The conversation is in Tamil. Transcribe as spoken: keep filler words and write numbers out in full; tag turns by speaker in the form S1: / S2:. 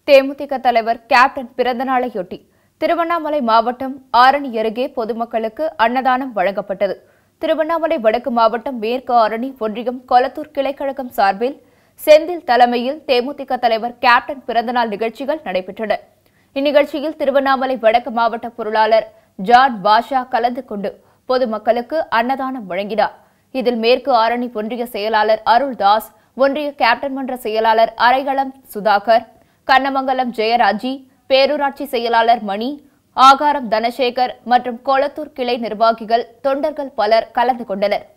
S1: தேமுதிக தலைவர் கேப்டன் பிறந்தநாளையொட்டி திருவண்ணாமலை மாவட்டம் ஆரணி அருகே பொதுமக்களுக்கு அன்னதானம் வழங்கப்பட்டது. திருவண்ணாமலை வடக்கு மாவட்டம் மேற்கு ஆரணி ஒன்றியம் கொளத்தூர் கிளைக்கழகம் சார்பில் செந்தில் தலைமையில் தேமுதிக தலைவர் கேப்டன் பிறந்தநாள் நிகழ்ச்சிகள் நடைபெற்றன. இந்நிகழ்ச்சியில் திருவண்ணாமலை வடக்கு மாவட்ட பொருளாளர் ஜான் பாஷா கலந்து கொண்டு பொதுமக்களுக்கு அன்னதானம் வழங்கினார். இதில் மேற்கு ஆரணி ஒன்றிய செயலாளர் அருள்தாஸ், ஒன்றிய கேப்டன் மன்ற செயலாளர் அரைகளம் சுதாகர், கண்ணமங்கலம் ஜெயராஜி, பேரூராட்சி செயலாளர் மணி, ஆகாரம் தனசேகர் மற்றும் கொளத்தூர் கிளை நிர்வாகிகள், தொண்டர்கள் பலர் கலந்து கொண்டனர்.